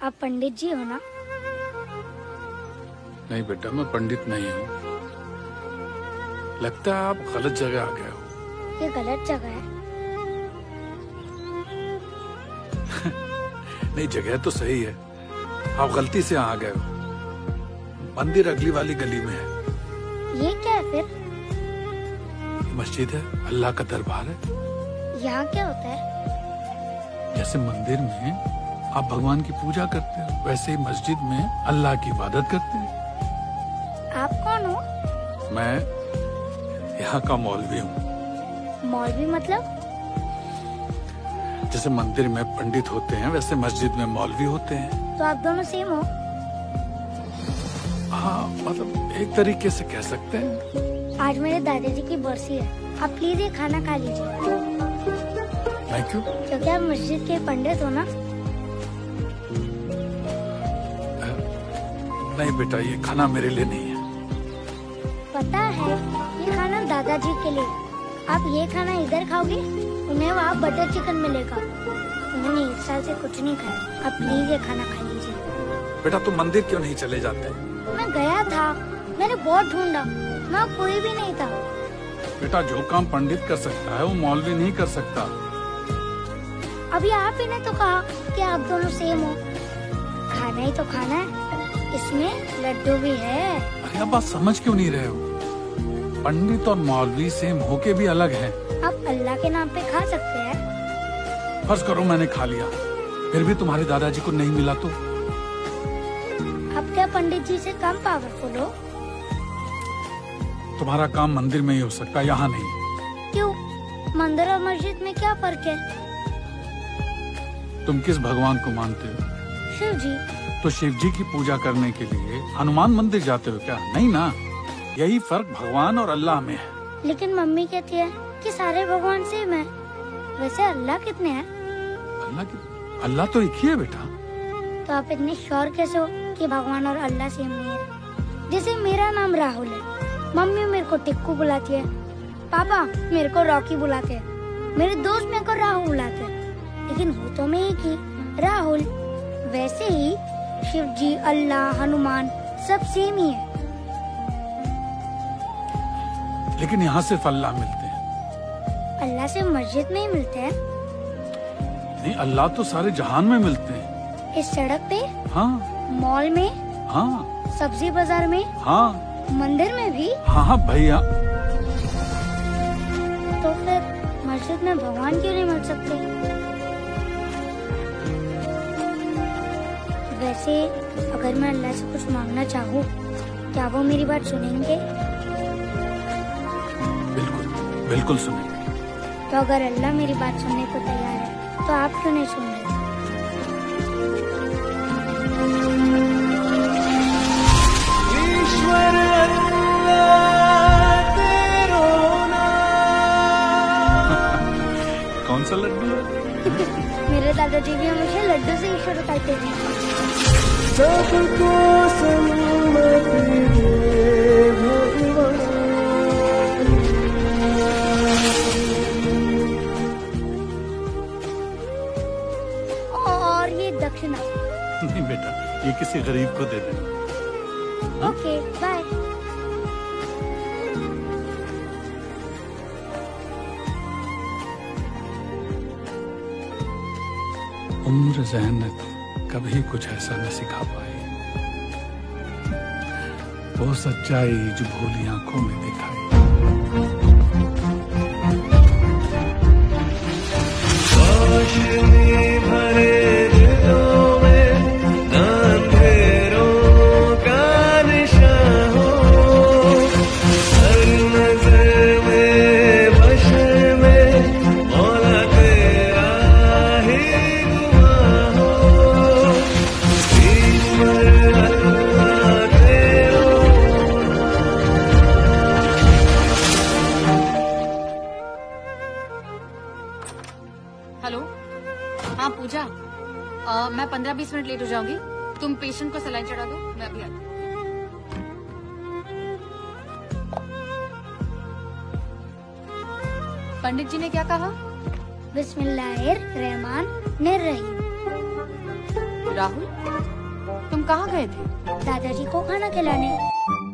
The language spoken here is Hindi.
आप पंडित जी हो ना? नहीं बेटा, मैं पंडित नहीं हूँ। लगता है आप गलत जगह आ गए हो। ये गलत जगह है। नहीं, जगह तो सही है, आप गलती से आ गए हो। मंदिर अगली वाली गली में है। ये क्या है फिर? मस्जिद है, अल्लाह का दरबार है। यहाँ क्या होता है? जैसे मंदिर में आप भगवान की पूजा करते हो, वैसे ही मस्जिद में अल्लाह की इबादत करते हैं। आप कौन हो? मैं यहाँ का मौलवी हूँ। मौलवी मतलब? जैसे मंदिर में पंडित होते हैं, वैसे मस्जिद में मौलवी होते हैं। तो आप दोनों सेम हो? हाँ, मतलब एक तरीके से कह सकते हैं। आज मेरे दादाजी की बरसी है, आप प्लीज ये खाना खा लीजिए। मैं क्यों? क्योंकि आप मस्जिद के पंडित हो ना। नहीं बेटा, ये खाना मेरे लिए नहीं है। पता है, ये खाना दादाजी के लिए। आप ये खाना इधर खाओगे, उन्हें वहाँ बटर चिकन मिलेगा। उन्होंने 1 साल से कुछ नहीं खाया। आप प्लीज ये खाना खा लीजिए। बेटा, तुम मंदिर क्यों नहीं चले जाते? मैं गया था, मैंने बहुत ढूंढा, वहाँ कोई भी नहीं था। बेटा, जो काम पंडित कर सकता है वो मौलवी नहीं कर सकता। अभी आप ही ने तो कहा कि आप दोनों सेम हो। खाना ही तो खाना है, इसमें लड्डू भी है। अरे आप बात समझ क्यों नहीं रहे हो? पंडित और मौलवी सेम होके भी अलग हैं। आप अल्लाह के नाम पे खा सकते हैं। फर्ज करो मैंने खा लिया, फिर भी तुम्हारे दादाजी को नहीं मिला तो? आप क्या पंडित जी से कम पावरफुल हो? तुम्हारा काम मंदिर में ही हो सकता है, यहाँ नहीं। क्यों? मंदिर और मस्जिद में क्या फर्क है? तुम किस भगवान को मानते हो? शिव जी। तो शिव जी की पूजा करने के लिए हनुमान मंदिर जाते हो क्या? नहीं ना। यही फर्क भगवान और अल्लाह में है। लेकिन मम्मी कहती है कि सारे भगवान सेम है। वैसे अल्लाह कितने हैं? अल्लाह तो एक ही है बेटा। तो आप इतने श्योर कैसे हो कि भगवान और अल्लाह सेम नहीं है? जैसे मेरा नाम राहुल है, मम्मी मेरे को टिक्कू बुलाती है, पापा मेरे को रॉकी बुलाते हैं, मेरे दोस्त मेरे को राहुल बुलाते हैं, लेकिन हो तो मैं एक ही, राहुल। वैसे ही शिव जी, अल्लाह, हनुमान सब सेम ही है। लेकिन यहाँ सिर्फ अल्लाह मिलते हैं। अल्लाह से मस्जिद में ही मिलते हैं? नहीं, अल्लाह तो सारे जहान में मिलते हैं। इस सड़क पे? हाँ। मॉल में? हाँ। सब्जी बाजार में? हाँ। मंदिर में भी? हाँ हाँ भैया। तो फिर मस्जिद में भगवान क्यों नहीं मिल सकते? वैसे अगर मैं अल्लाह से कुछ मांगना चाहूँ, क्या वो मेरी बात सुनेंगे? बिल्कुल बिल्कुल सुनेंगे। तो अगर अल्लाह मेरी बात सुनने को तैयार है, तो आप क्यों नहीं सुन रहे? ईश्वर कौन सा लड्डू है? मेरे दादाजी भी हमेशा लड्डू से ईश्वर कहते थे। सबको सम्मति दे भगवान। और ये दक्षिणा। नहीं बेटा, ये किसी गरीब को दे देना। Okay, bye. उम्र ज़हनत कभी कुछ ऐसा न सिखा पाई, वो सच्चाई जो भोली आंखों में दिखाई। हेलो, हाँ पूजा, मैं 15-20 मिनट लेट हो जाऊंगी। तुम पेशेंट को सलाइन चढ़ा दो, मैं अभी आती हूँ। पंडित जी ने क्या कहा? बिस्मिल्लाहिर्रहमानिर्रहीम। राहुल, तुम कहाँ गए थे? दादाजी को खाना खिलाने।